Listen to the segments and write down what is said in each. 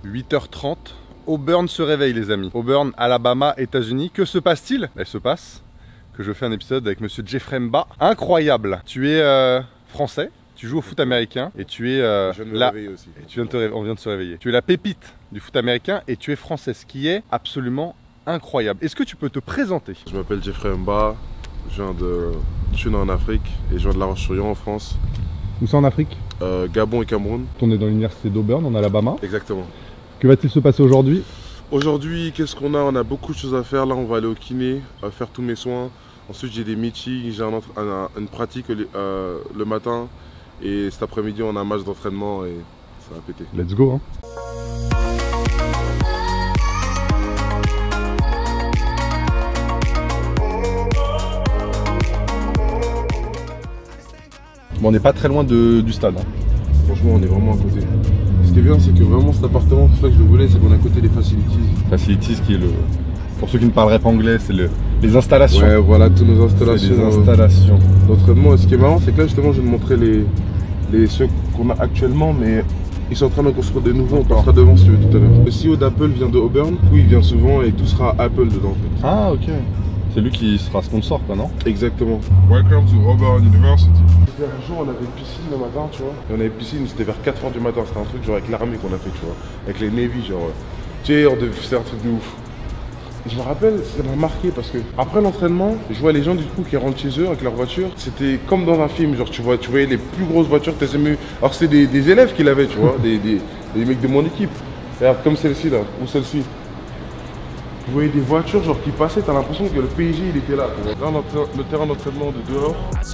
8h30. Auburn se réveille les amis. Auburn, Alabama, États-Unis. Que se passe-t-il? Il se passe que je fais un épisode avec monsieur Jeffrey Mba. Incroyable. Tu es français, tu joues au foot américain et tu es je viens de me réveiller aussi. Et tu viens on vient de se réveiller. Tu es la pépite du foot américain et tu es français, ce qui est absolument incroyable. Est-ce que tu peux te présenter? Je m'appelle Jeffrey Mba, je suis né en Afrique et je viens de La Roche-sur-Yon en France. Où ça en Afrique? Gabon et Cameroun. On est dans l'université d'Auburn en Alabama. Exactement. Que va-t-il se passer aujourd'hui? Aujourd'hui, qu'est-ce qu'on a? On a beaucoup de choses à faire. Là, on va aller au kiné, faire tous mes soins. Ensuite, j'ai des meetings, j'ai une pratique le matin. Et cet après-midi, on a un match d'entraînement et ça va péter. Let's go hein. Bon, on n'est pas très loin du stade. Hein. Franchement, on est vraiment à côté. Ce qui est bien, c'est que vraiment cet appartement, c'est ça que je le voulais, c'est qu'on est à côté des facilities. Facilities qui est le... Pour ceux qui ne parleraient pas anglais, c'est les installations. Ouais, voilà, toutes nos installations. Les installations. D'entraînement. Et ce qui est marrant, c'est que là, justement, je vais te montrer ceux qu'on a actuellement, mais ils sont en train de construire des nouveaux. On passera devant si tu veux tout à l'heure. Le CEO d'Apple vient de Auburn. Oui, il vient souvent et tout sera Apple dedans. En fait. Ah, ok. C'est lui qui sera sponsor, quoi, non? Exactement. Welcome to Auburn University. Un jour, on avait piscine le matin, tu vois. Et on avait piscine, c'était vers 4h du matin. C'était un truc genre avec l'armée qu'on a fait, tu vois. Avec les Navy, genre. Tu sais, c'est un truc de ouf. Et je me rappelle, ça m'a marqué parce que après l'entraînement, je vois les gens du coup qui rentrent chez eux avec leur voiture. C'était comme dans un film, genre tu voyais les plus grosses voitures que tu as jamais vues. Alors c'était des élèves qui l'avaient, tu vois, des mecs de mon équipe. Regarde, comme celle-ci là, ou celle-ci. Vous voyez des voitures genre qui passaient, t'as l'impression que le PSG il était là. Là le terrain d'entraînement de dehors.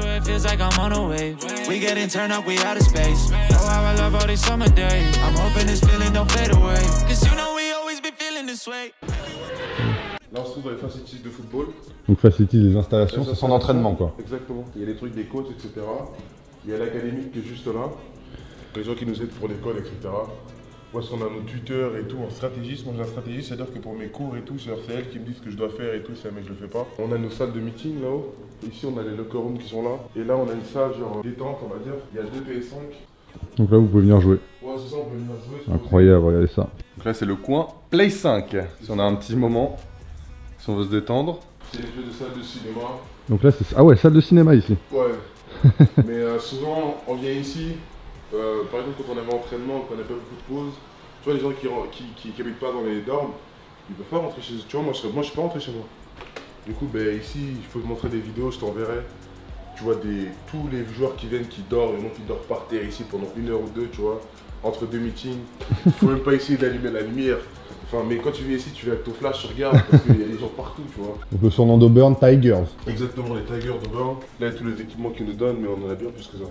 Là on se trouve dans les facilities de football. Donc facilities des installations, c'est son entraînement quoi. Exactement. Il y a les trucs des coachs, etc. Il y a l'académique qui est juste là. Les gens qui nous aident pour l'école, etc. Où est-ce qu'on a nos tuteurs et tout en stratégiste. Moi j'ai un stratégiste, c'est-à-dire que pour mes cours et tout, c'est elles qui me disent ce que je dois faire et tout, mais je le fais pas. On a nos salles de meeting là-haut. Ici on a les locker rooms qui sont là. Et là on a une salle genre détente on va dire. Il y a 2 PS5. Donc là vous pouvez venir jouer. Ouais c'est ça, on peut venir jouer. Incroyable, regardez ça. Donc là c'est le coin Play 5. Si on a un petit moment, si on veut se détendre. C'est les jeux de salle de cinéma. Donc là c'est... Ah ouais, salle de cinéma ici. Ouais. Mais souvent on vient ici. Par exemple, quand on avait entraînement, qu'on n'a pas beaucoup de pauses, tu vois, les gens qui habitent pas dans les dormes, ils peuvent pas rentrer chez eux. Tu vois, moi je suis pas rentré chez moi. Du coup, ben, ici, je peux te montrer des vidéos, je t'enverrai. Tu vois, tous les joueurs qui viennent, qui dorment, et non qui dorment par terre ici pendant 1 heure ou 2, tu vois, entre 2 meetings. Il faut même pas essayer d'allumer la lumière. Enfin, mais quand tu viens ici, tu viens avec ton flash, tu regardes, parce qu'il y a des gens partout, tu vois. Donc le surnom d'Auburn, Tigers. Exactement, les Tigers d'Auburn. Là, il y a tous les équipements qu'ils nous donnent, mais on en a bien plus que ça.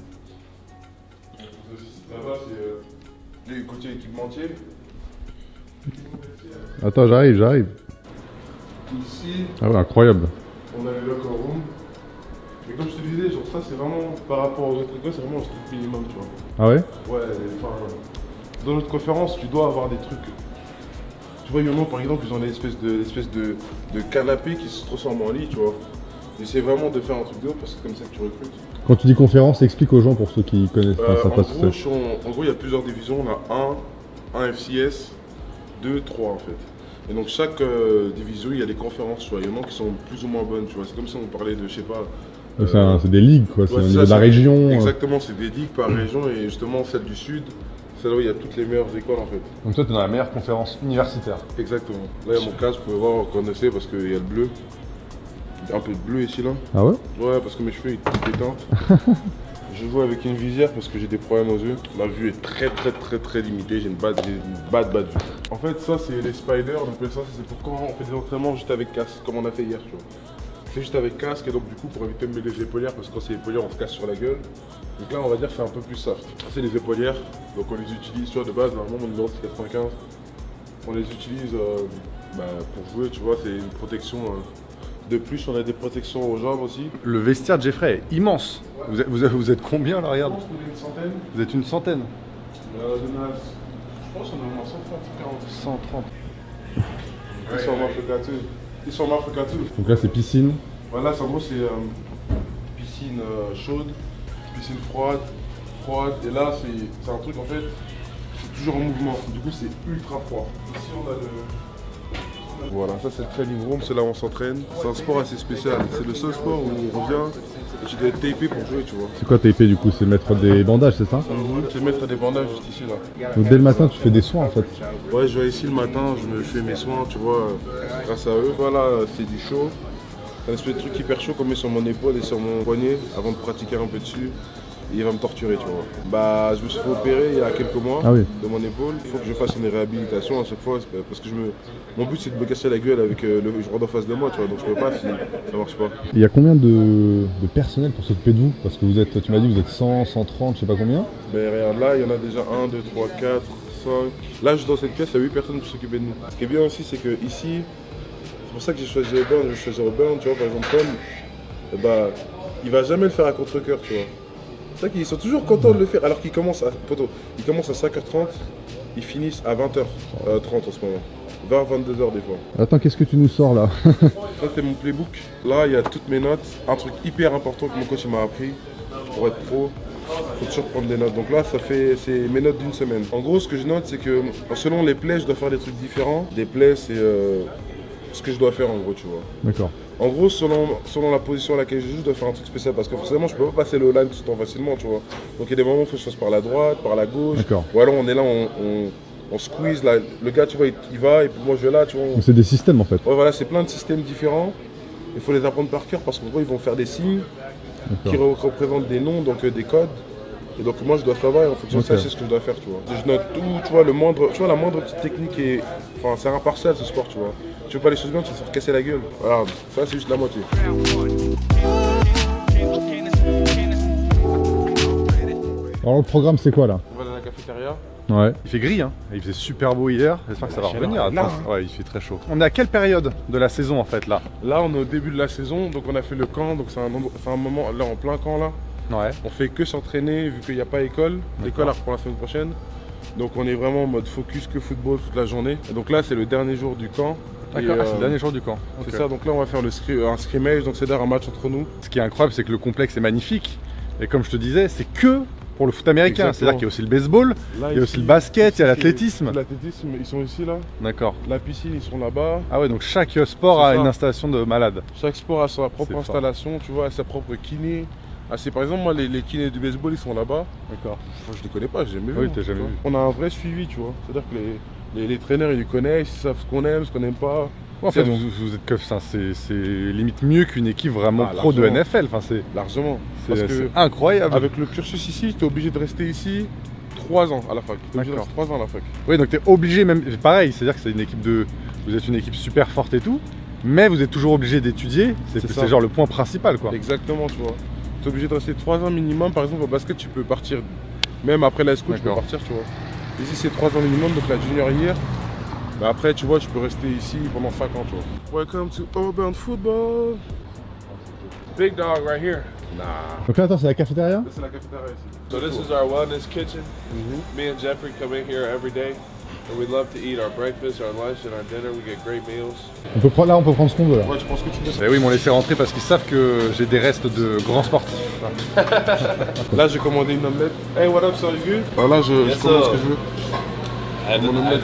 Là-bas, c'est les côtés équipementiers. Attends, j'arrive. Ici, ah ouais, incroyable. On a les locker rooms. Mais comme je te disais, genre ça, c'est vraiment par rapport aux autres écoles, c'est vraiment un truc minimum, tu vois. Ah ouais? Ouais, enfin, dans notre conférence, tu dois avoir des trucs. Tu vois, il y en a par exemple, ils ont des espèces de canapés qui se transforment en lit, tu vois. J'essaie vraiment de faire un truc de haut parce que c'est comme ça que tu recrutes. Quand tu dis conférence, explique aux gens pour ceux qui connaissent pas ça. En gros, il y a plusieurs divisions. On a un FCS, 2, 3 en fait. Et donc chaque division, il y a des conférences, tu vois. Il y en a qui sont plus ou moins bonnes, tu vois. C'est comme si on parlait de, je sais pas... c'est des ligues quoi, c'est au niveau de la région. Exactement, c'est des ligues par région et justement celle du sud, c'est là où il y a toutes les meilleures écoles en fait. Donc toi, tu es dans la meilleure conférence universitaire. Exactement. Là, il y a mon casque, vous pouvez voir, vous connaissez parce qu'il y a le bleu. Un peu de bleu ici là. Ah ouais? Ouais, parce que mes cheveux ils déteintent. Je joue avec une visière parce que j'ai des problèmes aux yeux. Ma vue est très limitée, j'ai une bad vue. En fait, ça c'est les spiders, on appelle ça, c'est pour quand on fait des entraînements juste avec casque, comme on a fait hier, tu vois. C'est juste avec casque et donc du coup pour éviter de mettre les épaulières parce que quand c'est épaulières on se casse sur la gueule. Donc là on va dire que c'est un peu plus soft. C'est les épaulières, donc on les utilise, tu vois, de base, normalement mon numéro c'est 95. On les utilise pour jouer, tu vois, c'est une protection. De plus, on a des protections aux jambes aussi. Le vestiaire de Jeffrey est immense. Ouais. Vous êtes combien là, regarde? Je pense qu'on est une centaine. Vous êtes une centaine? Je pense qu'on est au moins 130, 40. 130. Ils sont en Africa too. Donc là c'est piscine. Voilà, en gros c'est piscine chaude, piscine froide. Et là c'est un truc en fait, toujours en mouvement. Du coup, c'est ultra froid. Ici, on a le... Voilà, ça c'est le training room, c'est là où on s'entraîne. C'est un sport assez spécial. C'est le seul sport où on revient et tu dois être tapé pour jouer, tu vois. C'est quoi taper du coup? C'est mettre des bandages, c'est ça? C'est mettre des bandages juste ici, là. Donc dès le matin, tu fais des soins en fait? Ouais, je vais ici le matin, je me fais mes soins, tu vois, grâce à eux. Voilà, c'est du chaud. C'est un espèce de truc hyper chaud qu'on met sur mon épaule et sur mon poignet avant de pratiquer un peu dessus. Et il va me torturer, tu vois. Bah, je me suis fait opérer il y a quelques mois de mon épaule. Il faut que je fasse une réhabilitation à chaque fois parce que mon but c'est de me casser la gueule avec le joueur d'en face de moi, tu vois. Donc je peux pas si ça marche pas. Il y a combien de personnel pour s'occuper de vous? Parce que vous êtes, tu m'as dit, vous êtes 100, 130, je sais pas combien. Ben regarde, là il y en a déjà 1, 2, 3, 4, 5. Là, dans cette pièce, il y a 8 personnes pour s'occuper de nous. Ce qui est bien aussi, c'est que ici, c'est pour ça que j'ai choisi Auburn. Je choisi Auburn, tu vois, par exemple, Tom, bah, il va jamais le faire à contre-cœur, tu vois. C'est vrai qu'ils sont toujours contents de le faire, alors qu'ils commencent à 5h30, ils finissent à 20h30 en ce moment. 20h, 22h des fois. Attends, qu'est-ce que tu nous sors là? Ça c'est mon playbook. Là il y a toutes mes notes. Un truc hyper important que mon coach m'a appris pour être pro, faut toujours prendre des notes. Donc là c'est mes notes d'une semaine. En gros ce que je note c'est que selon les plays je dois faire des trucs différents. Des plays c'est ce que je dois faire en gros, tu vois. D'accord. En gros, selon la position à laquelle je joue, je dois faire un truc spécial parce que forcément, je peux pas passer le line tout le temps facilement, tu vois. Donc il y a des moments où il faut que je fasse par la droite, par la gauche. Ou alors on est là, on squeeze, là, le gars, tu vois, il va et puis moi je vais là, tu vois. C'est des systèmes en fait. Ouais, voilà, c'est plein de systèmes différents. Il faut les apprendre par cœur parce qu'en gros, ils vont faire des signes qui représentent des noms, donc des codes. Et donc moi, je dois savoir et en fonction de ça, je sais ce que je dois faire, tu vois. Je note tout, tu vois, la moindre petite technique est... Enfin, c'est impartial ce sport, tu vois. Tu veux pas les choses bien, tu vas te faire casser la gueule. Voilà, ça c'est juste la moitié. Alors le programme c'est quoi là? On va dans la cafétéria. Ouais. Il fait gris, hein. Il faisait super beau hier. J'espère que ça va revenir. Ouais, il fait très chaud. On est à quelle période de la saison en fait là? Là, on est au début de la saison, donc on a fait le camp, donc c'est un moment là en plein camp là. Ouais. On fait que s'entraîner vu qu'il n'y a pas école. L'école reprend la semaine prochaine. Donc on est vraiment en mode focus que football toute la journée. Et donc là, c'est le dernier jour du camp. D'accord, c'est le dernier jour du camp. C'est ça, donc là on va faire un scrimmage, donc c'est-à-dire un match entre nous. Ce qui est incroyable, c'est que le complexe est magnifique. Et comme je te disais, c'est que pour le foot américain. C'est-à-dire qu'il y a aussi le baseball, là, il y a aussi le basket, il y a l'athlétisme. L'athlétisme, ils sont ici là. D'accord. La piscine, ils sont là-bas. Ah ouais, donc chaque sport a une installation de malade. Chaque sport a sa propre installation, tu vois, sa propre kiné. Par exemple, moi, les kinés du baseball, ils sont là-bas. D'accord. Je les connais pas, j'ai jamais vu. Oui, t'as jamais vu. On a un vrai suivi, tu vois. C'est-à-dire que les traîneurs, ils connaissent, ils savent ce qu'on aime, ce qu'on n'aime pas. En fait, vous êtes que ça, c'est limite mieux qu'une équipe vraiment pro de NFL. Enfin, c'est largement. C'est incroyable. Avec le cursus ici, tu es obligé de rester ici 3 ans à la fac. Tu es obligé de rester 3 ans à la fac. Oui, donc tu es obligé, même pareil, c'est-à-dire que c'est une équipe vous êtes une équipe super forte et tout, mais vous êtes toujours obligé d'étudier. C'est genre le point principal, quoi. Exactement, tu vois. Tu es obligé de rester 3 ans minimum. Par exemple, au basket, tu peux partir, même après la school, tu peux partir, tu vois. Ici, c'est 3 ans minimum, donc la junior year. Mais après, tu vois, tu peux rester ici pendant 5 ans, tu vois. Welcome to Auburn Football. Big dog right here. Nah. Donc là, attends, c'est la cafétéria? C'est la cafétéria ici. So this is our wellness kitchen. Me and Jeffrey come in here every day. And we love to eat our breakfast, our lunch, and our dinner. We get great meals. On peut prendre ce qu'on veut là. Ouais, je pense que tu veux. Eh oui, ils m'ont laissé rentrer parce qu'ils savent que j'ai des restes de grands sportifs. Là, j'ai commandé une omelette. Hey, what up, so you good? Voilà, je commande ce que je veux. Mon omelette.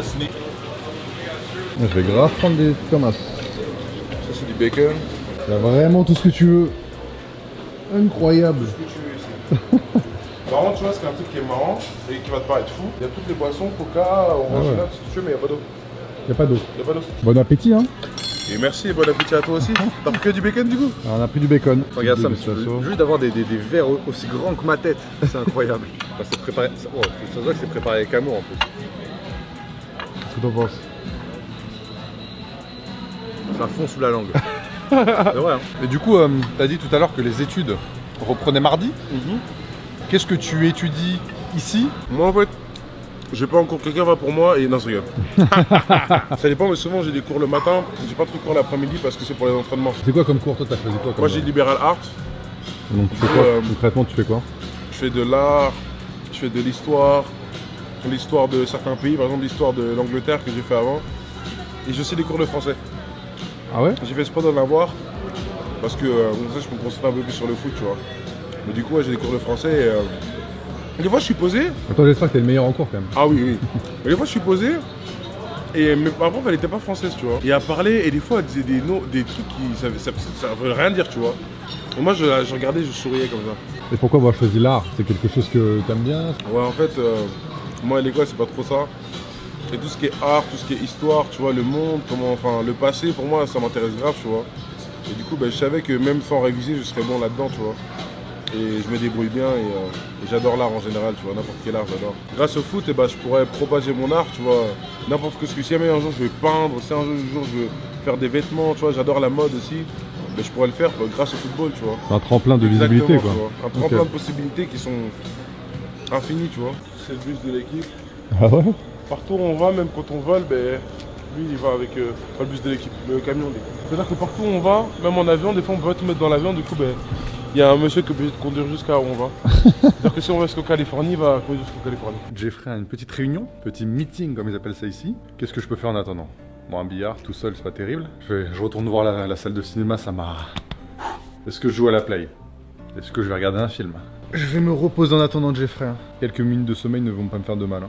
Je vais grave prendre des tomates. Ça, c'est du bacon. Il y a vraiment tout ce que tu veux. Incroyable. Tout ce que tu veux ici. Par contre, tu vois, c'est un truc qui est marrant et qui va te paraître fou. Il y a toutes les boissons, coca, orange, si tu veux, mais il n'y a pas d'eau. Il n'y a pas d'eau. Il n'y a pas d'eau. Bon appétit, hein. Et merci et bon appétit à toi aussi. T'as pris que du bacon du coup? Alors, on a pris du bacon. Regarde ça, juste d'avoir des verres aussi grands que ma tête, c'est incroyable. Enfin, c'est préparé, ça se voit que c'est préparé avec amour en plus. Qu'est-ce que t'en penses? Ça fond sous la langue. C'est vrai, hein. Et du coup, t'as dit tout à l'heure que les études reprenaient mardi. Qu'est-ce que tu étudies ici? Moi en fait, j'ai pas encore, quelqu'un va pour moi et non, je rigole. Ça dépend, mais souvent j'ai des cours le matin, j'ai pas trop de cours l'après-midi parce que c'est pour les entraînements. C'est quoi comme cours? Toi, t'as choisi quoi comme... Moi j'ai liberal art. Donc tu fais quoi concrètement? Tu fais quoi? Je fais de l'art, je fais de l'histoire de certains pays, par exemple l'histoire de l'Angleterre que j'ai fait avant. Et j'ai aussi des cours de français. Ah ouais? J'ai fait exprès d'en avoir parce que comme ça je peux me concentrer un peu plus sur le foot, tu vois. Mais du coup, ouais, j'ai des cours de français Des fois, je suis posé. Attends, j'espère que t'es le meilleur en cours quand même. Ah oui, oui. Mais des fois, je suis posé. Et mais par contre, elle était pas française, tu vois. Et elle parlait, et des fois, elle disait des trucs qui. Ça veut rien dire, tu vois. Et moi, je regardais, je souriais comme ça. Et pourquoi avoir choisi l'art? C'est quelque chose que t'aimes bien? Ouais, en fait, moi, à l'école, c'est pas trop ça. Et tout ce qui est art, tout ce qui est histoire, tu vois, le monde, comment, enfin, le passé, pour moi, ça m'intéresse grave, tu vois. Et du coup, je savais que même sans réviser, je serais bon là-dedans, tu vois. Et je me débrouille bien et j'adore l'art en général, tu vois, n'importe quel art, j'adore. Grâce au foot, je pourrais propager mon art, tu vois, n'importe ce que si jamais un jour je vais peindre, si un jour je veux faire des vêtements, tu vois, j'adore la mode aussi, je pourrais le faire grâce au football, tu vois. C'est un tremplin de visibilité, quoi. Un tremplin de possibilités qui sont infinies, tu vois. C'est le bus de l'équipe. Ah ouais? Partout où on va, même quand on vole, lui il va avec le bus de l'équipe, le camion. C'est-à-dire que partout où on va, même en avion, des fois on peut te mettre dans l'avion, du coup il y a un monsieur qui peut conduire jusqu'à où on va. C'est-à-dire que si on va jusqu'au Californie, il va conduire jusqu'au Californie. Jeffrey a une petite réunion, petit meeting comme ils appellent ça ici. Qu'est-ce que je peux faire en attendant? Bon, un billard tout seul, c'est pas terrible. Je retourne voir la salle de cinéma, ça m'a... Est-ce que je joue à la play? Est-ce que je vais regarder un film? Je vais me reposer en attendant Jeffrey. Quelques minutes de sommeil ne vont pas me faire de mal.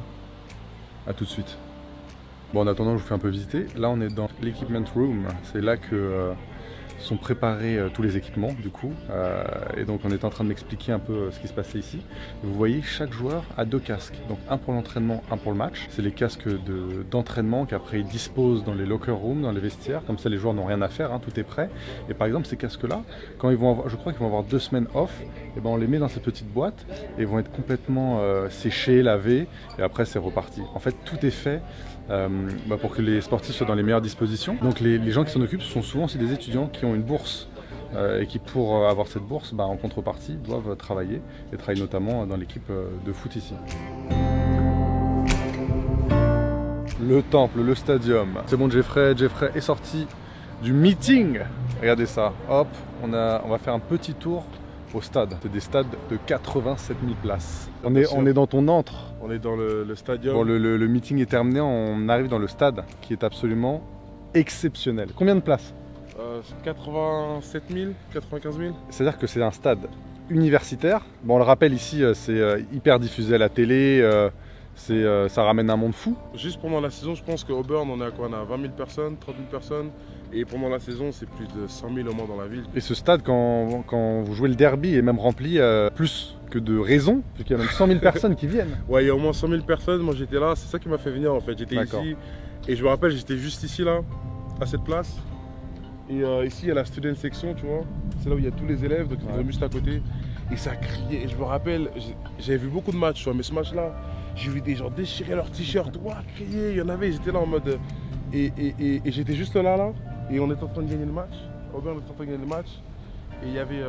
A tout de suite. Bon, en attendant, je vous fais un peu visiter. Là, on est dans l'equipment room. C'est là que sont préparés tous les équipements, du coup. Et donc, on est en train de m'expliquer un peu ce qui se passait ici. Et vous voyez, chaque joueur a 2 casques. Donc, un pour l'entraînement, un pour le match. C'est les casques d'entraînement qu'après ils disposent dans les locker rooms, dans les vestiaires. Comme ça, les joueurs n'ont rien à faire, tout est prêt. Et par exemple, ces casques-là, quand ils vont avoir, je crois qu'ils vont avoir 2 semaines off, et ben on les met dans ces petites boîtes et ils vont être complètement séchés, lavés. Et après, c'est reparti. En fait, tout est fait pour que les sportifs soient dans les meilleures dispositions. Donc les gens qui s'en occupent sont souvent aussi des étudiants qui ont une bourse et qui pour avoir cette bourse, en contrepartie, doivent travailler et travaillent notamment dans l'équipe de foot ici. Le temple, le stadium. C'est bon, Jeffrey est sorti du meeting. Regardez ça, hop, on va faire un petit tour au stade. C'est des stades de 87 000 places. On est dans ton antre. On est dans le stadium. Bon, le meeting est terminé, on arrive dans le stade qui est absolument exceptionnel. Combien de places? 87 000, 95 000. C'est-à-dire que c'est un stade universitaire. Bon, on le rappelle ici, c'est hyper diffusé à la télé, ça ramène un monde fou. Juste pendant la saison, je pense qu'au Auburn, on a 20 000 personnes, 30 000 personnes. Et pendant la saison, c'est plus de 100 000 au moins dans la ville. Et ce stade, quand vous jouez le derby, est même rempli plus que de raison, parce qu'il y a même 100 000 personnes qui viennent. Ouais, il y a au moins 100 000 personnes. Moi, j'étais là. C'est ça qui m'a fait venir, en fait. J'étais ici. Et je me rappelle, j'étais juste ici, là, à cette place. Et ici, il y a la student section, tu vois. C'est là où il y a tous les élèves, donc ils sont juste à côté. Et ça criait. Et je me rappelle, j'avais vu beaucoup de matchs, tu vois. Mais ce match-là, j'ai vu des gens déchirer leurs t-shirts, crier. Il y en avait, ils étaient là en mode... Et j'étais juste là. Et on était en train de gagner le match. Auburn était en train de gagner le match. Et il y avait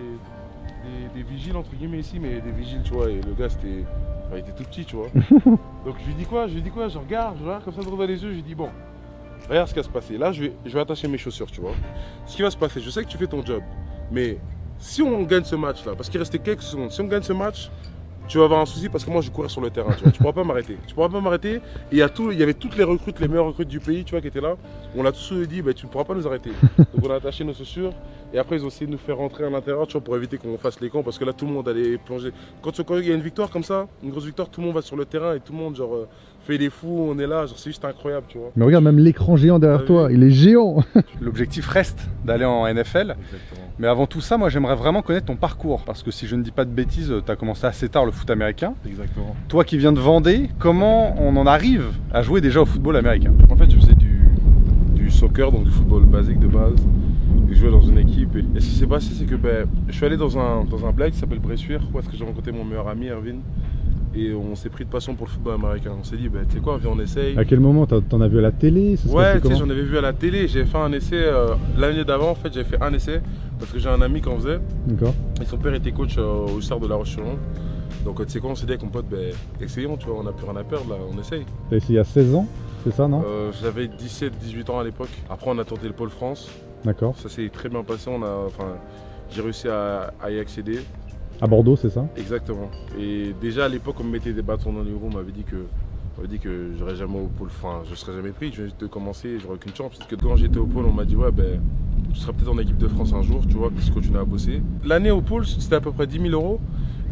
des vigiles entre guillemets ici, mais des vigiles, tu vois. Et le gars, il était tout petit, tu vois. Donc je lui dis quoi? Je regarde comme ça droit dans les yeux. Je lui dis bon, regarde ce qui va se passer. Là, je vais attacher mes chaussures, tu vois. Ce qui va se passer, je sais que tu fais ton job. Mais si on gagne ce match-là, parce qu'il restait quelques secondes, si on gagne ce match, tu vas avoir un souci parce que moi je vais courir sur le terrain, tu vois. Tu pourras pas m'arrêter. Et il y avait toutes les recrutes, les meilleures recrutes du pays, tu vois, qui étaient là. On l'a tous dit, tu ne pourras pas nous arrêter. Donc on a attaché nos chaussures et après ils ont essayé de nous faire rentrer à l'intérieur, tu vois, pour éviter qu'on fasse les camps parce que là tout le monde allait plonger. Quand il y a une victoire comme ça, une grosse victoire, tout le monde va sur le terrain et tout le monde fait des fous, on est là, c'est juste incroyable, tu vois. Mais regarde, même l'écran géant derrière toi, il est géant. L'objectif reste d'aller en NFL. Exactement. Mais avant tout ça, moi j'aimerais vraiment connaître ton parcours. Parce que si je ne dis pas de bêtises, tu as commencé assez tard le foot américain. Exactement. Toi qui viens de Vendée, comment on en arrive à jouer déjà au football américain? En fait, je faisais du soccer, donc du football basique de base. Je jouais dans une équipe. Et ce qui s'est passé, c'est que je suis allé dans un blague qui s'appelle Bressuire, où est-ce que j'ai rencontré mon meilleur ami, Erwin. Et on s'est pris de passion pour le football américain. On s'est dit, tu sais quoi, viens, on essaye. À quel moment t'en as vu à la télé? Ouais, tu sais, j'en avais vu à la télé. J'avais fait un essai l'année d'avant. En fait, j'avais fait un essai parce que j'ai un ami qui en faisait. D'accord. Et son père était coach au Stade de La Roche-sur-Yon. Donc, tu sais quoi, on s'est dit avec mon pote, essayons, tu vois, on n'a plus rien à perdre là, on essaye. T'as essayé à 16 ans, c'est ça, non? J'avais 17-18 ans à l'époque. Après, on a tenté le Pôle France. D'accord. Ça s'est très bien passé. J'ai réussi à y accéder. À Bordeaux, c'est ça? Exactement. Et déjà à l'époque, on me mettait des bâtons dans les roues, on m'avait dit que j'aurais jamais au pôle, je serais jamais pris, je venais de commencer, j'aurais aucune chance. Parce que quand j'étais au pôle, on m'a dit tu seras peut-être en équipe de France un jour, tu vois, si tu continues à bosser. L'année au pôle, c'était à peu près 10 000 €.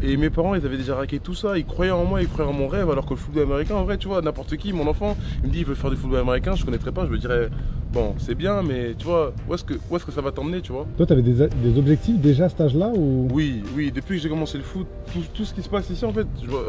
Et mes parents, ils avaient déjà raqué tout ça. Ils croyaient en moi, ils croyaient en mon rêve. Alors que le football américain, en vrai, tu vois, n'importe qui, mon enfant, il me dit, il veut faire du football américain. Je connaîtrais pas. Je me dirais, bon, c'est bien, mais tu vois, où est-ce que ça va t'emmener, tu vois? Toi, t'avais des objectifs déjà à cet âge-là ou... Oui, depuis que j'ai commencé le foot, tout ce qui se passe ici, en fait,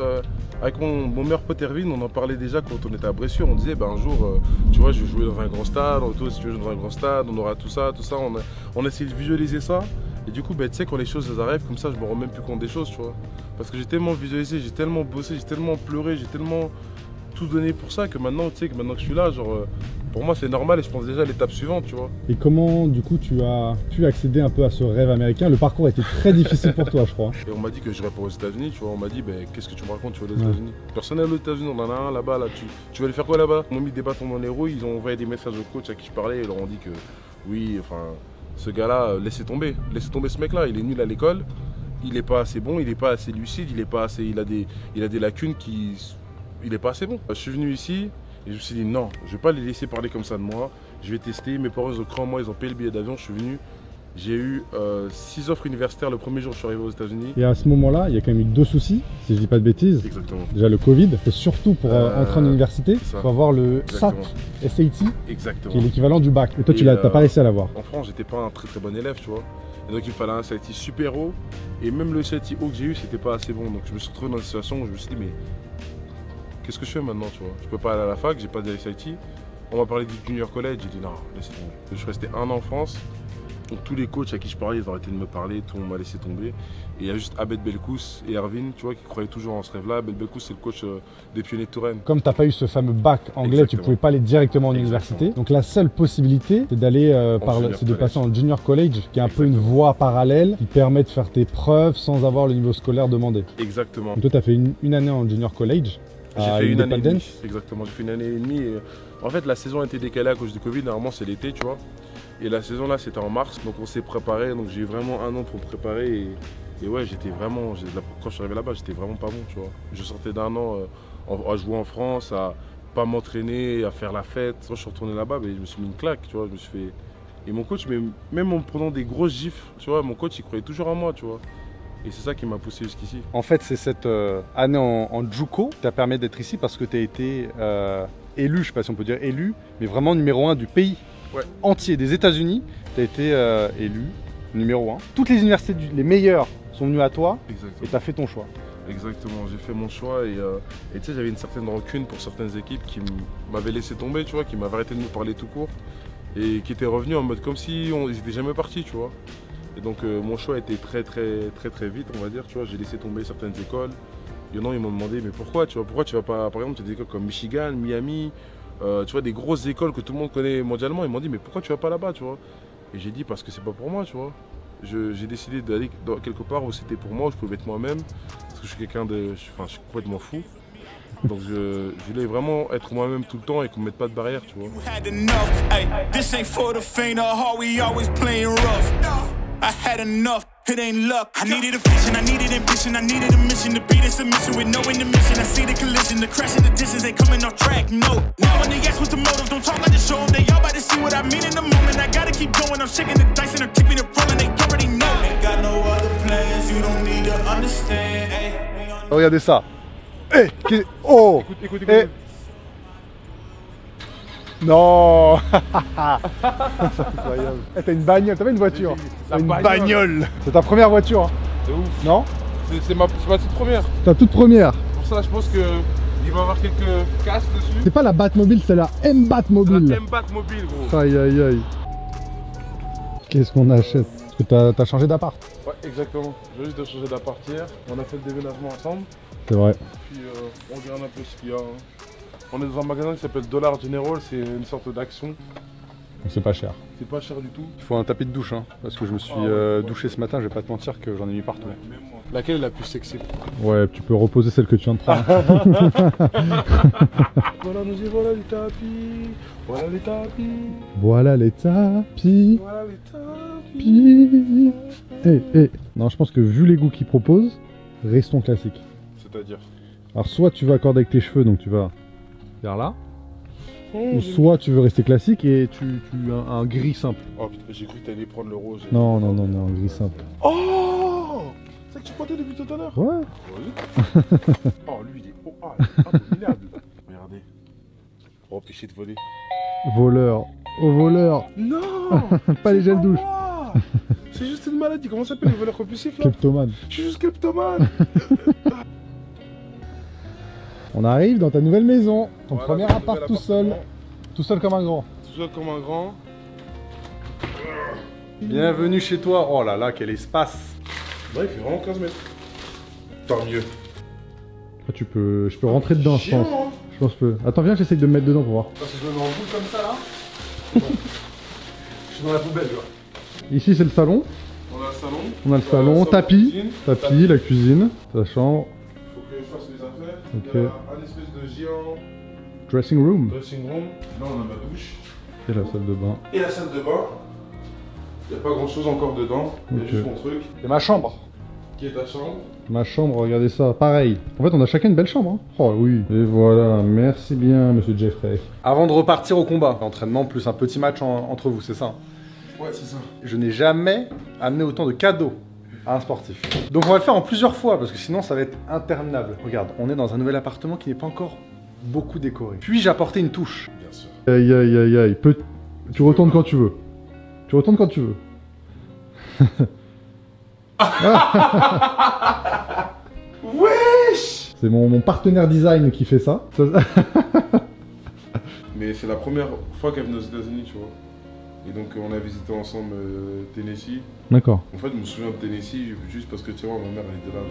avec mon meilleur pote Erwin, on en parlait déjà quand on était à Bressuire. On disait, un jour, tu vois, je vais jouer dans un grand stade. Toi, si tu veux jouer dans un grand stade, on aura tout ça. On a essayé de visualiser ça. Et du coup, tu sais, quand les choses elles arrivent comme ça, je me rends même plus compte des choses, tu vois. Parce que j'ai tellement visualisé, j'ai tellement bossé, j'ai tellement pleuré, j'ai tellement tout donné pour ça que maintenant, tu sais, que maintenant que je suis là, genre, pour moi, c'est normal et je pense déjà à l'étape suivante, tu vois. Et comment, du coup, tu as pu accéder un peu à ce rêve américain? Le parcours a été très difficile pour toi, je crois. Et on m'a dit que je irais pas aux États-Unis, tu vois. On m'a dit, qu'est-ce que tu me racontes, tu vas aller aux États-Unis? Personne n'est aux États-Unis, on en a un là-bas, là. Tu vas aller faire quoi là-bas? Ils m'ont mis des bâtons dans les roues, ils ont envoyé des messages au coach à qui je parlais, ils leur ont dit que oui, enfin. Ce gars-là, laissez tomber ce mec-là, il est nul à l'école, il est pas assez bon, il est pas assez lucide, il a des lacunes il est pas assez bon. Je suis venu ici et je me suis dit non, je vais pas les laisser parler comme ça de moi, je vais tester, mes parents ils ont cru en moi, ils ont payé le billet d'avion, je suis venu. J'ai eu 6 offres universitaires le premier jour où je suis arrivé aux États-Unis. Et à ce moment-là, il y a quand même eu 2 soucis, si je dis pas de bêtises. Exactement. Déjà le Covid, et surtout pour entrer en université, il faut avoir le Exactement. SAT, Exactement. qui est l'équivalent du bac. Et toi, tu n'as pas réussi à l'avoir. En France, j'étais pas un très très bon élève, tu vois. Et donc il fallait un SAT super haut. Et même le SAT haut que j'ai eu, c'était pas assez bon. Donc je me suis retrouvé dans une situation où je me suis dit, mais qu'est-ce que je fais maintenant, tu vois? Je peux pas aller à la fac, j'ai pas de SAT. On m'a parlé du junior college, j'ai dit non, laissez tomber. Je suis resté 1 an en France. Donc tous les coachs à qui je parlais, ils ont arrêté de me parler, tout le monde m'a laissé tomber. Et il y a juste Abed Belkous et Erwin, tu vois, qui croyaient toujours en ce rêve-là. Abed Belkous, c'est le coach des Pionniers de Touraine. Comme tu n'as pas eu ce fameux bac anglais, Exactement. tu ne pouvais pas aller directement en université. Donc la seule possibilité, c'est d'aller c'est de passer en junior college, qui est un peu une voie parallèle qui permet de faire tes preuves sans avoir le niveau scolaire demandé. Exactement. Donc toi, tu as fait une année en junior college. J'ai fait une année et demie. Exactement, j'ai fait une année et demie. Et en fait, la saison a été décalée à cause du Covid. Normalement, c'est l'été, tu vois. Et la saison là, c'était en mars. Donc on s'est préparé. Donc j'ai eu vraiment 1 an pour me préparer. Et ouais, j'étais vraiment. Quand je suis arrivé là-bas, j'étais vraiment pas bon, tu vois. Je sortais d'1 an à jouer en France, à pas m'entraîner, à faire la fête. Quand je suis retourné là-bas, je me suis mis une claque, tu vois. Je me suis fait. Et mon coach, même en me prenant des grosses gifles, tu vois, mon coach, il croyait toujours en moi, tu vois. Et c'est ça qui m'a poussé jusqu'ici. En fait, c'est cette année en JUCO qui t'a permis d'être ici parce que tu as été élu, je ne sais pas si on peut dire élu, mais vraiment numéro 1 du pays entier, des États-Unis. Tu as été élu numéro 1. Toutes les universités, les meilleures, sont venues à toi. Exactement. Et tu as fait ton choix. Exactement, j'ai fait mon choix et tu sais, j'avais une certaine rancune pour certaines équipes qui m'avaient laissé tomber, tu vois, qui m'avaient arrêté de me parler tout court et qui étaient revenus en mode comme si ils n'étaient jamais partis, tu vois. Et donc mon choix a été très vite, on va dire, tu vois, j'ai laissé tomber certaines écoles. Il y en a, ils m'ont demandé, mais pourquoi tu vas pas, par exemple, tu as des écoles comme Michigan, Miami, tu vois, des grosses écoles que tout le monde connaît mondialement, ils m'ont dit, mais pourquoi tu vas pas là-bas, tu vois? Et j'ai dit, parce que c'est pas pour moi, tu vois. J'ai décidé d'aller quelque part où c'était pour moi, où je pouvais être moi-même, parce que je suis quelqu'un je suis complètement fou. Donc je voulais vraiment être moi-même tout le temps et qu'on ne mette pas de barrière, tu vois. I had enough, it ain't luck. I needed a vision, I needed ambition, I needed a mission to be the submission with no intermission. I see the collision, the crash in the distance, they coming off track, no. Now when they ask what's the motive, don't talk like the show. They all about to see what I mean in the moment. I gotta keep going, I'm shaking the dice and I'm keeping it rolling. They already know. Ain't got no other plans, you don't need to understand. Hey. Regardez ça. Hey, oh. Écoute. Hey. Non. Incroyable. Hey, t'as une bagnole, t'as pas une voiture? La une bagnole. C'est ta première voiture, hein? De ouf. Non? C'est ma toute première. Ta toute première. Pour ça, je pense qu'il va y avoir quelques casques dessus. C'est pas la Batmobile, c'est la M-Batmobile. La M-Batmobile, gros. Aïe aïe aïe. Qu'est-ce qu'on achète? Parce que t'as changé d'appart. Ouais, exactement. J'ai juste de changer d'appart hier. On a fait le déménagement ensemble. C'est vrai. Puis on regarde un peu ce qu'il y a. On est dans un magasin qui s'appelle Dollar General, c'est une sorte d'action. C'est pas cher. C'est pas cher du tout. Il faut un tapis de douche, hein, parce que je me suis douché ce matin, je vais pas te mentir que j'en ai mis partout. Ouais, même moi. Laquelle est la plus sexy? Ouais, tu peux reposer celle que tu viens de prendre. Voilà, voilà les tapis. Voilà les tapis. Voilà les tapis. Voilà les tapis. Non, je pense que vu les goûts qu'ils proposent, restons classiques. C'est-à-dire? Alors soit tu vas accorder avec tes cheveux, donc tu vas vers là. Ou j'ai- soit tu veux rester classique et tu as un gris simple. Oh putain, j'ai cru que t'allais prendre le rose. Non, un gris simple. Oh! C'est que tu pointais depuis tout à l'heure. Ouais. Oh, lui, il est abominable. Regardez. Oh, péché de voler. Voleur. Au voleur. Non. Pas les gels douche. C'est juste une maladie. Comment ça s'appelle le voleur compulsif là? Kleptomane. Je suis juste kleptomane. On arrive dans ta nouvelle maison. Ton Voilà, premier mon appart nouvel tout seul. appartement. Tout seul comme un grand. Tout seul comme un grand. Bienvenue chez toi. Oh là là, quel espace. Ouais, il fait vraiment 15 mètres. Tant mieux. Ah, je peux rentrer dedans, je pense. Chiant, hein. Je pense que. Attends, viens, j'essaye de me mettre dedans pour voir. Parce que je me mets en boule comme ça là. Je suis dans la poubelle, tu vois. Ici, c'est le salon. On a le salon. On a le salon, tapis. cuisine. Tapis, la cuisine, la chambre, Faut que je fasse les affaires. Ok. Il y a un espèce de géant dressing room. dressing room. Là, on a ma douche. Et la salle de bain. Et la salle de bain. Il n'y a pas grand chose encore dedans. Il y a Ok. juste mon truc. C'est ma chambre. Qui est ta chambre. Ma chambre, regardez ça, pareil. En fait, on a chacun une belle chambre. Hein. Oh oui. Et voilà, merci bien, monsieur Jeffrey. Avant de repartir au combat, entraînement plus un petit match entre vous, c'est ça? Ouais, c'est ça. Je n'ai jamais amené autant de cadeaux à un sportif. Donc on va le faire en plusieurs fois parce que sinon ça va être interminable. Regarde, on est dans un nouvel appartement qui n'est pas encore beaucoup décoré. Puis-je apporter une touche? Bien sûr. Aïe aïe aïe aïe. Tu retournes quand tu veux. Tu retournes quand tu veux. Wesh! C'est mon partenaire design qui fait ça. Mais c'est la première fois qu'elle venait aux États-Unis, tu vois. Et donc on a visité ensemble Tennessee. D'accord. En fait, je me souviens de Tennessee juste parce que tu vois, ma mère elle était là.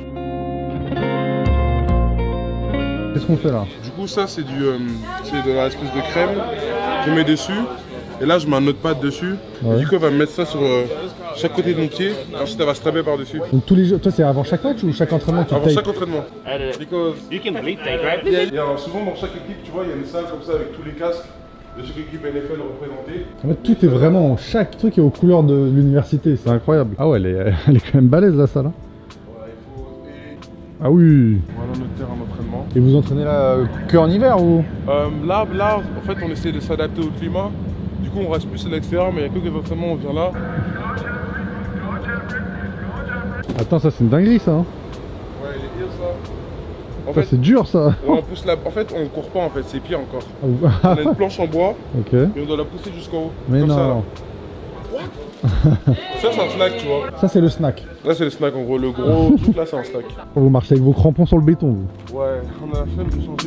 Qu'est-ce qu'on fait là? Du coup, ça c'est c'est de la espèce de crème que je mets dessus. Et là, je mets un notepad dessus. Ouais. Et du coup, elle va me mettre ça sur chaque côté de mon pied. Ensuite, elle va se taper par-dessus. Donc tous les jours, toi c'est avant chaque match ou chaque entraînement tu Avant tapes? chaque entraînement. Because You can bleep things, right? il y a souvent dans chaque équipe, tu vois, il y a une salle comme ça avec tous les casques de chaque équipe NFL représentée. En fait, tout est vraiment, chaque truc est aux couleurs de l'université, c'est incroyable. Ah ouais, elle est quand même balèze la salle. Hein. Voilà, il faut. Et Ah oui. voilà notre terrain d'entraînement. Et vous entraînez là que en hiver ou? Là, en fait, on essaie de s'adapter au climat. Du coup, on reste plus à l'extérieur, mais il y a que des entraînements, on vient là. Attends, ça c'est une dinguerie ça. Hein. Ouais, il est bien ça. En Ça fait, c'est dur ça. on pousse la. En fait, on court pas en fait, c'est pire encore. Ah, On a une planche en bois ok. et on doit la pousser jusqu'en haut. Mais comme non. ça, là. Ça, c'est un snack, tu vois. Ça c'est le snack. Là, c'est le snack en gros. Le gros truc là, c'est un snack. Vous marchez avec vos crampons sur le béton vous. Ouais, on a la flemme de changer.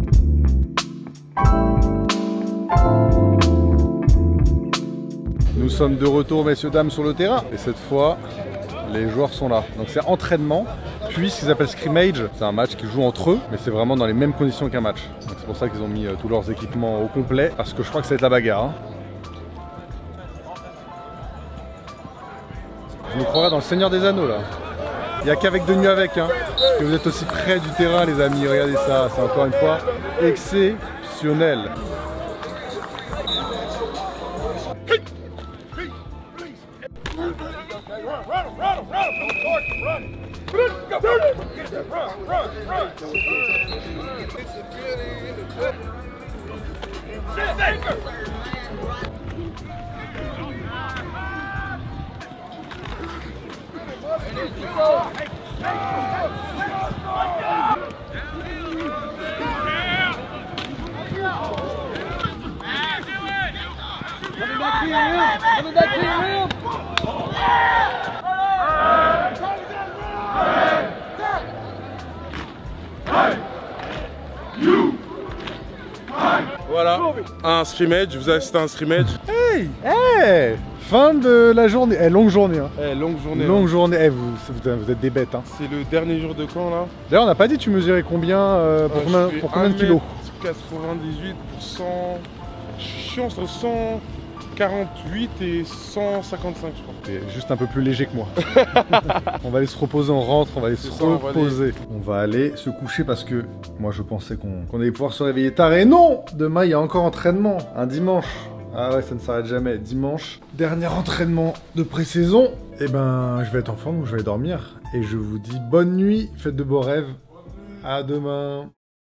Nous sommes de retour, messieurs, dames, sur le terrain. Et cette fois, les joueurs sont là. Donc c'est entraînement, puis ce qu'ils appellent scrimmage. C'est un match qu'ils jouent entre eux, mais c'est vraiment dans les mêmes conditions qu'un match. Donc c'est pour ça qu'ils ont mis tous leurs équipements au complet, parce que je crois que ça va être la bagarre. Hein. Je me croirais dans le Seigneur des Anneaux là. Il n'y a qu'avec de nuit avec, hein, que vous êtes aussi près du terrain, les amis. Regardez ça, c'est encore une fois exceptionnel. Voilà, un scrimmage, vous assistez à un scrimmage. Hey, fin de la journée. Longue journée. Hein. Longue journée. Longue journée. Vous êtes des bêtes. Hein. C'est le dernier jour de camp là. D'ailleurs, on n'a pas dit tu mesurais combien pour combien de kilos? 98 pour 100. Je suis entre 148 et 155 je crois. T'es juste un peu plus léger que moi. On va aller se reposer, on rentre, on va aller se ça, on va reposer. On va aller se coucher parce que moi je pensais qu'on allait pouvoir se réveiller tard. Et non, demain il y a encore entraînement, un dimanche. Ah ouais, ça ne s'arrête jamais. Dimanche, dernier entraînement de pré-saison. Et ben, je vais être en forme, donc je vais dormir. Et je vous dis bonne nuit, faites de beaux rêves. À demain.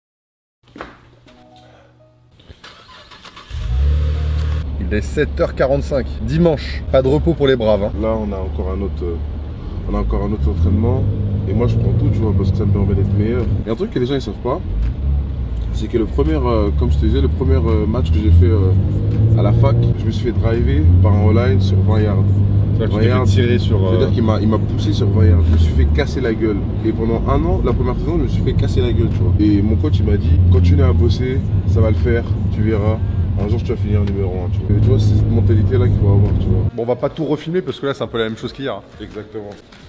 Il est 7h45, dimanche. Pas de repos pour les braves. Hein. Là on a encore un autre entraînement. Et moi je prends tout, tu vois, parce que ça me permet d'être meilleur. Et un truc que les gens ils savent pas, c'est que le premier, comme je te disais, le premier match que j'ai fait à la fac, je me suis fait driver par un online sur 20 yards. C'est-à-dire qu'il m'a poussé sur 20 yards. Je me suis fait casser la gueule. Et pendant un an, la première saison, je me suis fait casser la gueule, tu vois. Et mon coach il m'a dit, continue à bosser, ça va le faire, tu verras. Un jour tu vas finir numéro 1, tu vois. Et tu vois, c'est cette mentalité là qu'il faut avoir, tu vois. Bon, on va pas tout refilmer parce que là c'est un peu la même chose qu'hier. Exactement.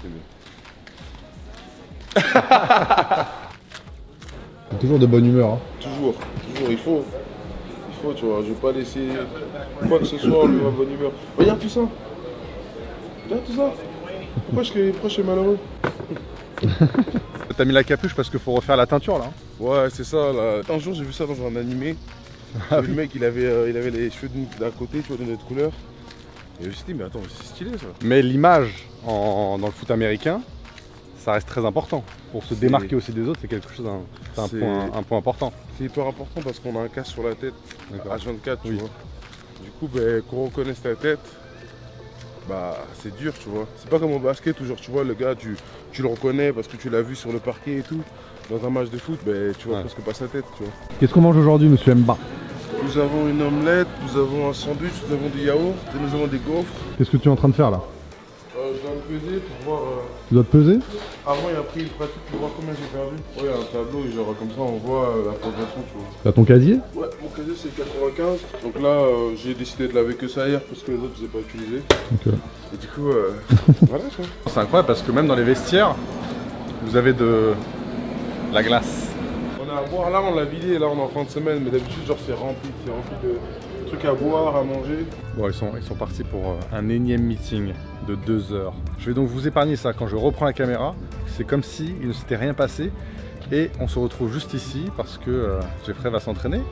Toujours de bonne humeur. Hein. Toujours, il faut, tu vois. Je vais pas laisser quoi que ce soit lui ma bonne humeur. Regarde tout ça. Regarde tout ça. Pourquoi je suis malheureux? T'as mis la capuche parce qu'il faut refaire la teinture là. Ouais, c'est ça là. Un jour j'ai vu ça dans un animé. Le mec il avait les cheveux d'un côté, tu vois, d'une autre couleur. Et je me suis dit mais attends, c'est stylé ça. Mais l'image dans le foot américain, ça reste très important. Pour se démarquer aussi des autres, c'est quelque chose, un point important. C'est hyper important parce qu'on a un casque sur la tête, H24, tu vois. Du coup, qu'on reconnaisse ta tête, bah c'est dur, tu vois. C'est pas comme au basket où genre tu vois le gars, tu le reconnais parce que tu l'as vu sur le parquet et tout. Dans un match de foot, tu vois presque pas sa tête, tu vois. Qu'est-ce qu'on mange aujourd'hui, monsieur Mba? Nous avons une omelette, nous avons un sandwich, nous avons du yaourt, et nous avons des gaufres. Qu'est-ce que tu es en train de faire là? Je dois me peser pour voir... Tu dois te peser? Avant, il a pris une pratique pour voir combien j'ai perdu. Ouais, il y a un tableau et genre comme ça, on voit la progression, tu vois. T'as ton casier? Ouais, mon casier c'est 95. Donc là, j'ai décidé de laver que ça hier parce que les autres, je les ai pas utilisés. Ok. Et du coup, voilà quoi. C'est incroyable parce que même dans les vestiaires, vous avez de la glace. On a à boire, là on l'a vidé, là on est en fin de semaine, mais d'habitude genre c'est rempli de trucs à boire, à manger. Bon, ils sont partis pour un énième meeting de 2 heures. Je vais donc vous épargner ça quand je reprends la caméra. C'est comme si il ne s'était rien passé. Et on se retrouve juste ici parce que Jeffrey va s'entraîner.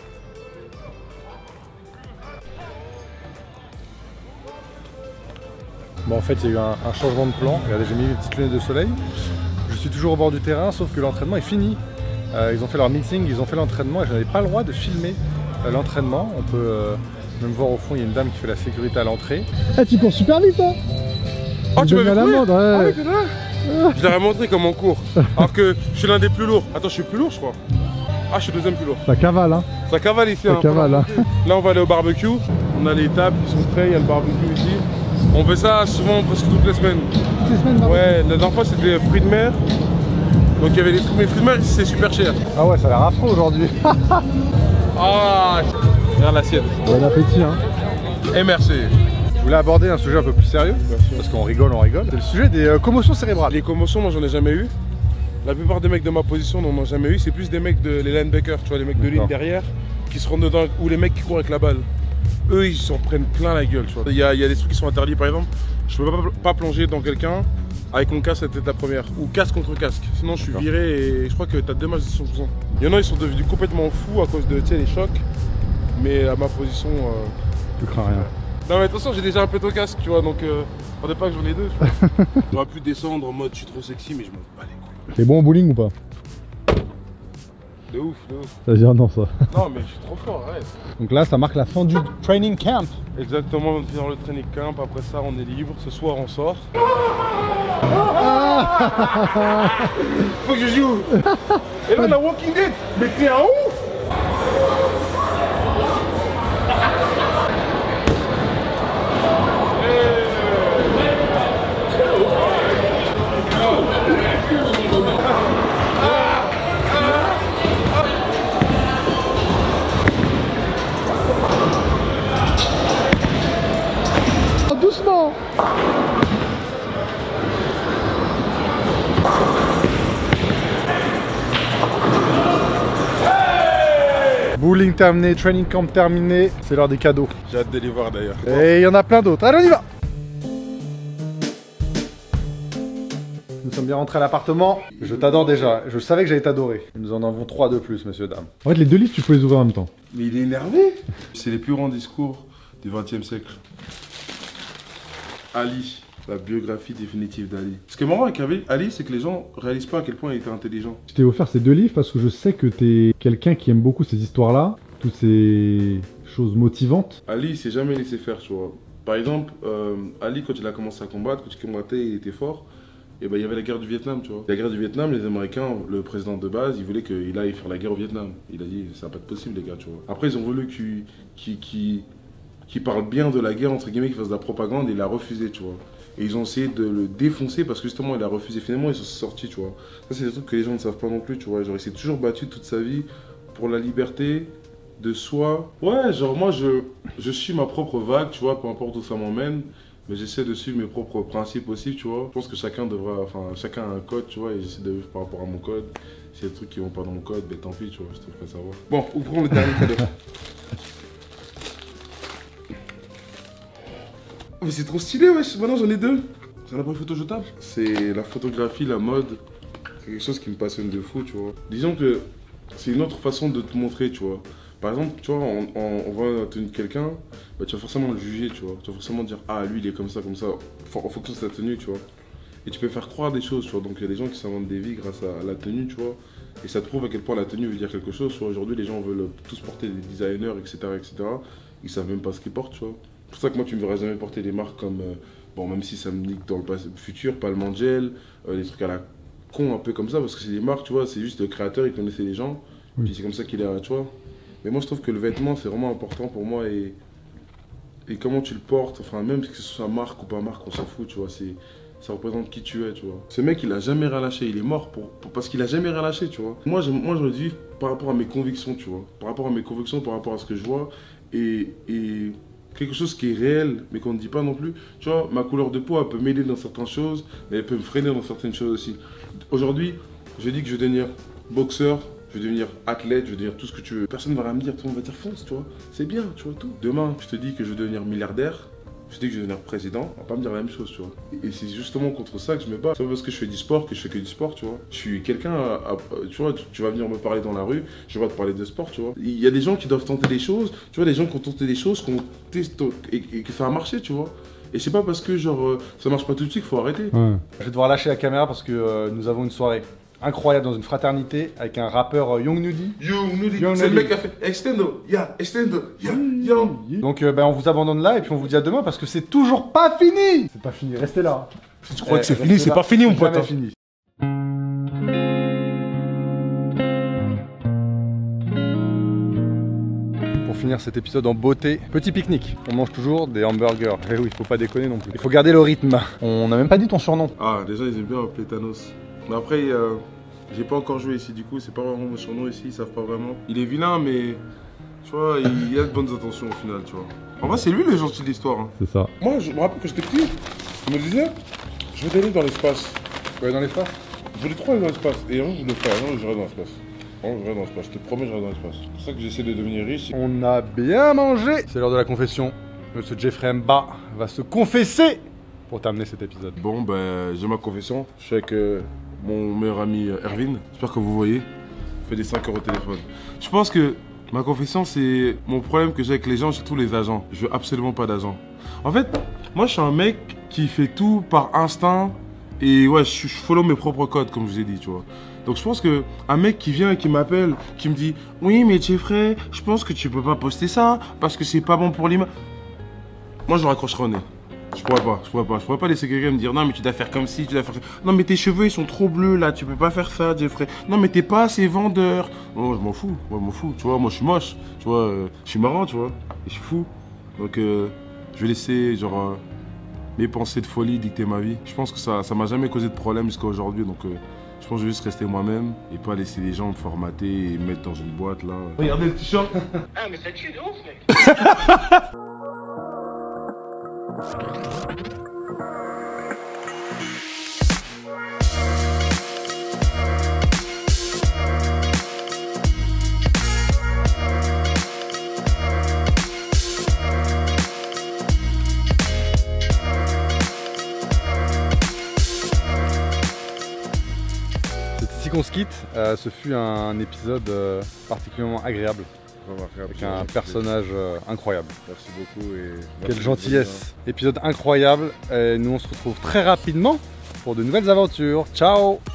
Bon, en fait, il y a eu un changement de plan. Regardez, j'ai mis mes petites lunettes de soleil. Je suis toujours au bord du terrain, sauf que l'entraînement est fini. Ils ont fait leur meeting, ils ont fait l'entraînement et je n'avais pas le droit de filmer l'entraînement. On peut même voir au fond, il y a une dame qui fait la sécurité à l'entrée. Ah, tu cours super vite, hein? Oh, tu m'avais la courir? mode, ouais. Ah oui, t'es là. Je leur ai montré comment on court. Alors que je suis l'un des plus lourds. Attends, je suis plus lourd, je crois. Ah, je suis le deuxième plus lourd. Ça cavale, hein? Ça cavale ici. Ça cavale, hein? Là, on va aller au barbecue. On a les tables qui sont prêts, il y a le barbecue ici. On fait ça souvent, presque toutes les semaines. Toutes les semaines, Ouais, la dernière fois, c'était fruits de mer. Donc il y avait des trucs, mais fruits de mer, c'est super cher. Ah ouais, ça a l'air affreux aujourd'hui. Ah, regarde l'assiette. Bon appétit, hein? Et merci. Je voulais aborder un sujet un peu plus sérieux, parce qu'on rigole, C'est le sujet des commotions cérébrales. Les commotions, moi, j'en ai jamais eu. La plupart des mecs de ma position n'en ont jamais eu. C'est plus des mecs les linebackers, tu vois, les mecs de ligne derrière, qui se rentrent dedans, ou les mecs qui courent avec la balle. Eux, ils s'en prennent plein la gueule, tu vois. Il y a des trucs qui sont interdits, par exemple. Je peux pas plonger dans quelqu'un avec mon casque, c'était la première. Ou casque contre casque. Sinon, je suis viré et je crois que t'as 2 matchs de suspension. Il y en a, ils sont devenus complètement fous à cause de les chocs. Mais à ma position. Tu crains rien. Non, mais attention, j'ai déjà un peu au casque, tu vois. Donc, faudrait pas que j'en ai 2. J'aurais pu descendre en mode je suis trop sexy, mais je m'en bats les couilles. T'es bon au bowling ou pas? De ouf, de ouf. Ça veut dire non, ça. Non, mais je suis trop fort, arrête. Donc là, ça marque la fin du training camp. Exactement, on est dans le training camp. Après ça, on est libre. Ce soir, on sort. Faut que je joue. Et là, la Walking Dead. Mais t'es un ouf. Doucement. Bowling terminé, training camp terminé, c'est l'heure des cadeaux. J'ai hâte de les voir d'ailleurs. Et il y en a plein d'autres. Allez, on y va! Nous sommes bien rentrés à l'appartement. Je t'adore déjà. Je savais que j'allais t'adorer. Nous en avons 3 de plus, messieurs, dames. En fait, les 2 livres, tu peux les ouvrir en même temps. Mais il est énervé. C'est les plus grands discours du XXe siècle. Ali, la biographie définitive d'Ali. Ce qui est marrant avec Ali, c'est que les gens réalisent pas à quel point il était intelligent. Je t'ai offert ces 2 livres parce que je sais que t'es quelqu'un qui aime beaucoup ces histoires-là, toutes ces choses motivantes. Ali, il s'est jamais laissé faire, tu vois. Par exemple, Ali, quand il a commencé à combattre, quand il combattait, il était fort. et ben il y avait la guerre du Vietnam, tu vois. La guerre du Vietnam, les Américains, le président de base, il voulait qu'il aille faire la guerre au Vietnam. Il a dit, ça va pas être possible, les gars, tu vois. Après, ils ont voulu qu'il parle bien de la guerre, entre guillemets, qu'il fasse de la propagande, et il a refusé, tu vois. Et ils ont essayé de le défoncer parce que justement, il a refusé. Finalement, ils sont sortis, tu vois. Ça, c'est des trucs que les gens ne savent pas non plus, tu vois. Genre, il s'est toujours battu toute sa vie pour la liberté de soi. Ouais, genre, moi, je suis ma propre vague, tu vois, peu importe où ça m'emmène. Mais j'essaie de suivre mes propres principes aussi, tu vois. Je pense que chacun a un code, tu vois, et j'essaie de vivre par rapport à mon code. S'il y a des trucs qui vont pas dans mon code, ben tant pis, tu vois, je te ferai savoir. Bon, ouvrons le dernier cadeau. Oh, mais c'est trop stylé, wesh, maintenant j'en ai deux. C'est un appareil photo jetable. C'est la photographie, la mode. C'est quelque chose qui me passionne de fou, tu vois. Disons que c'est une autre façon de te montrer, tu vois. Par exemple, tu vois, on voit la tenue de quelqu'un, bah, tu vas forcément le juger, tu vois. Tu vas forcément dire, ah, lui, il est comme ça, en fonction de sa tenue, tu vois. Et tu peux faire croire des choses, tu vois. Donc, il y a des gens qui s'inventent des vies grâce à la tenue, tu vois. Et ça te prouve à quel point la tenue veut dire quelque chose. Tu vois, aujourd'hui, les gens veulent tous porter des designers, etc., etc. Ils savent même pas ce qu'ils portent, tu vois. C'est pour ça que moi, tu me verras jamais porter des marques comme, bon, même si ça me nique dans le futur, Palm Angel, des trucs à la con, un peu comme ça, parce que c'est des marques, tu vois. C'est juste le créateur, il connaissait les gens. Oui. Puis c'est comme ça qu'il est, tu vois. Mais moi, je trouve que le vêtement, c'est vraiment important pour moi et comment tu le portes, enfin, même que ce soit marque ou pas marque, on s'en fout, tu vois, ça représente qui tu es, tu vois. Ce mec, il a jamais rien lâché, il est mort parce qu'il a jamais rien lâché, tu vois. Moi, je le vis par rapport à mes convictions, tu vois. Par rapport à mes convictions, par rapport à ce que je vois et quelque chose qui est réel, mais qu'on ne dit pas non plus. Tu vois, ma couleur de peau, elle peut m'aider dans certaines choses, mais elle peut me freiner dans certaines choses aussi. Aujourd'hui, je dis que je vais devenir boxeur, je vais devenir athlète, je vais devenir tout ce que tu veux. Personne ne va rien me dire, tout le monde va dire fonce, tu vois. C'est bien, tu vois, tout. Demain, je te dis que je vais devenir milliardaire, je te dis que je vais devenir président, on va pas me dire la même chose, tu vois. Et c'est justement contre ça que je me bats. C'est pas parce que je fais du sport que je fais que du sport, tu vois. Je suis quelqu'un, tu vois, tu vas venir me parler dans la rue, je vais pas te parler de sport, tu vois. Il y a des gens qui doivent tenter des choses, tu vois, des gens qui ont tenté des choses, qui ont testé et que ça a marché, tu vois. Et c'est pas parce que genre ça marche pas tout de suite qu'il faut arrêter. Ouais. Je vais devoir lâcher la caméra parce que nous avons une soirée incroyable dans une fraternité avec un rappeur Young Nudy. C'est le mec qui a fait Extendo, Extendo, Young. Donc on vous abandonne là et puis on vous dit à demain parce que c'est toujours pas fini. C'est pas fini, restez là. Si tu crois que c'est fini, c'est pas fini mon pote. C'est fini. Pour finir cet épisode en beauté, petit pique-nique. On mange toujours des hamburgers. Eh oui, faut pas déconner non plus. Il faut garder le rythme. On n'a même pas dit ton surnom. Ah, déjà ils aiment bien appeler Thanos. Mais après, j'ai pas encore joué ici, du coup, c'est pas vraiment mon surnom ici, ils savent pas vraiment. Il est vilain, mais tu vois, il a de bonnes intentions au final, tu vois. En vrai, c'est lui le gentil de l'histoire. Hein. C'est ça. Moi, je me rappelle que j'étais petit, je me disais, je vais aller dans l'espace. Ouais, dans l'espace. Je voulais trop aller dans l'espace, et un jour je le ferai, un jour j'irai dans l'espace. Je te promets, j'irai dans l'espace. C'est pour ça que j'essaie de devenir riche. On a bien mangé. C'est l'heure de la confession. Monsieur Jeffrey Mba va se confesser pour terminer cet épisode. Bon, ben, j'ai ma confession. Je suis avec mon meilleur ami Erwin. J'espère que vous voyez. Je fais des 5 € au téléphone. Je pense que ma confession, c'est mon problème que j'ai avec les gens, surtout les agents. Je veux absolument pas d'agents. En fait, moi, je suis un mec qui fait tout par instinct. Et ouais, je follow mes propres codes, comme je vous ai dit, tu vois. Donc je pense que un mec qui vient et qui m'appelle, qui me dit « Oui, mais Jeffrey, je pense que tu peux pas poster ça, parce que c'est pas bon pour l'image. » Moi, je raccrocherai au nez. Je pourrais pas laisser quelqu'un me dire « Non, mais tu dois faire comme si, tu dois faire... Non, mais tes cheveux, ils sont trop bleus, là, tu peux pas faire ça, Jeffrey. Non, mais t'es pas assez vendeur. » Non, je m'en fous, tu vois, moi, je suis moche, tu vois, je suis marrant, tu vois, et je suis fou. Donc, je vais laisser, genre... mes pensées de folie dicter ma vie. Je pense que ça m'a jamais causé de problème jusqu'à aujourd'hui, donc je pense que je vais juste rester moi-même et pas laisser les gens me formater et me mettre dans une boîte là. Regardez le t-shirt. Ah mais ça tue de ouf mec. On se quitte, ce fut un épisode particulièrement agréable, avec un personnage incroyable. Merci beaucoup et quelle gentillesse. Épisode incroyable, et nous on se retrouve très rapidement pour de nouvelles aventures. Ciao.